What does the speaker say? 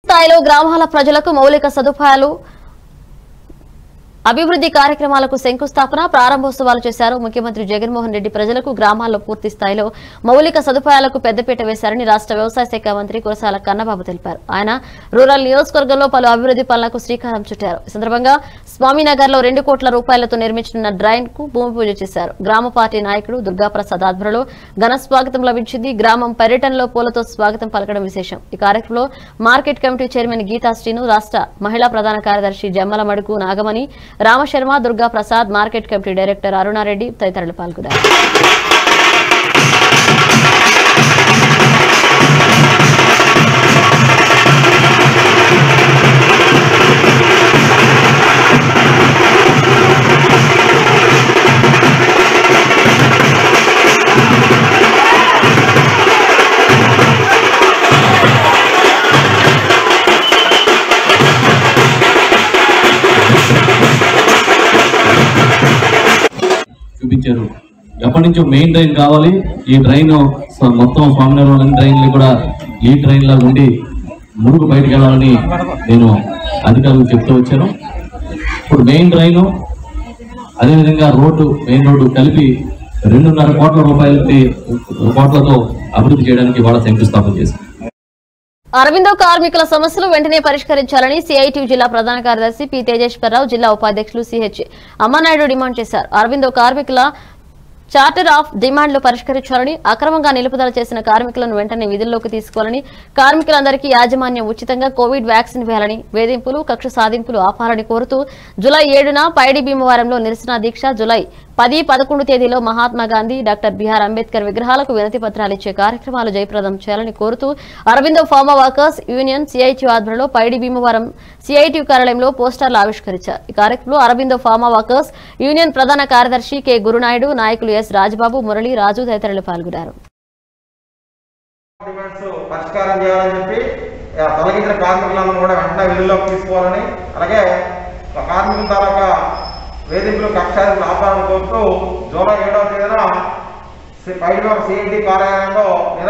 స్థాయిలో గ్రామాల ప్రజలకు మౌలిక సదుపాయాలు అభివృద్ధి కార్యక్రమాలకు శంకుస్థాపన ప్రారంభోత్సవాలు చేశారు ముఖ్యమంత్రి జగన్మోహన్ రెడ్డి. ప్రజలకు గ్రామాల్లో పూర్తి స్థాయిలో మౌలిక సదుపాయాలకు పెద్దపీట వేశారని రాష్ట్ర వ్యవసాయ శాఖ మంత్రి కురసాల కన్నబాబు తెలిపారు. ఆయన రూరల్ నియోజకవర్గంలో పలు అభివృద్ధి పనులకు శ్రీకారం చుట్టారు. ఈ సందర్భంగా స్వామినగర్ లో 2 కోట్ల రూపాయలతో నిర్మించిన డ్రైన్ కు భూమి పూజ చేశారు. గ్రామ పార్టీ నాయకుడు దుర్గాప్రసాద్ ఆధ్వర్యంలో ఘన స్వాగతం లభించింది. గ్రామం పర్యటనలో పూలతో స్వాగతం పలకడం విశేషం. ఈ కార్యక్రమంలో market committee chairman Geetha Srinu, రాష్ట్ర మహిళా ప్రధాన కార్యదర్శి Jammalamadugu Nagamani, Ramasharma, Durga Prasad, market committee director Arunareddy తదితరులు పాల్గొన్నారు. చూపించారు. ఎప్పటి నుంచో మెయిన్ డ్రైన్ కావాలి, ఈ డ్రైన్ మొత్తం స్వామినారాయణ డ్రైన్లు కూడా ఈ డ్రైన్ లాగా ఉండి మురుగు బయటకు వెళ్ళాలని నేను అధికారులకు చెప్తూ వచ్చాను. ఇప్పుడు మెయిన్ డ్రైన్ అదేవిధంగా మెయిన్ రోడ్డు కలిపి 2.5 కోట్లతో అభివృద్ధి చేయడానికి వాళ్ళ శంకుస్థాపన చేశారు. అరవిందో కార్మికుల సమస్యలు వెంటనే పరిష్కరించాలని సిఐటియు జిల్లా ప్రధాన కార్యదర్శి పి తేజేశ్వరరావు, జిల్లా ఉపాధ్యక్షులు సిహెచ్ అమ్మనాయుడు డిమాండ్ చేశారు. అరవిందో కార్మికుల చార్టర్ ఆఫ్ డిమాండ్లు పరిష్కరించాలని, అక్రమంగా నిలుపుదల చేసిన కార్మికులను వెంటనే విధుల్లోకి తీసుకోవాలని, కార్మికులందరికీ యాజమాన్యం ఉచితంగా కోవిడ్ వ్యాక్సిన్ వేయాలని, వేధింపులు, కక్ష సాధింపులు ఆపాలని కోరుతూ జూలై 7న పైడి భీమవరంలో నిరసన దీక్ష, జూలై 10, 11 తేదీలో మహాత్మా గాంధీ, డాక్టర్ బిఆర్ అంబేద్కర్ విగ్రహాలకు వినతి పత్రాలు ఇచ్చే కార్యక్రమాలు జయప్రదం చేయాలని కోరుతూ Aurobindo pharma workers union CITU ఆధ్వర్యంలో పైడి భీమవరం సిఐటియు కార్యాలయంలో పోస్టర్లు ఆవిష్కరించారు. ఈ కార్యక్రమంలో అరవిందో ఫార్మా వర్కర్స్ యూనియన్ ప్రధాన కార్యదర్శి కె గురునాయుడు, నాయకులు ఎస్ రాజబాబు, మురళి, రాజు తదితరులు పాల్గొన్నారు. తొలగించిన కార్మికులను కూడా వెంటనే విధుల్లోకి తీసుకోవాలని, అలాగే కార్మికుల తాలూకా వేధింపులు, కక్షాలను ఆపాలని కోరుతూ జూలై 7వ తేదీన పైడి సిఐటి కార్యాలయంలో